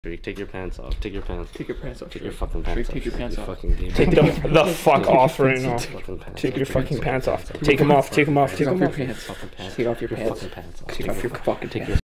Take your pants off. Take your pants. Take your pants off. Take your fucking pants off. Take your pants off. Take The fuck off right now. Take your fucking pants off. Take them off. Take them off. Take them off. Take off your pants. Take off your pants. Take off your fucking pants.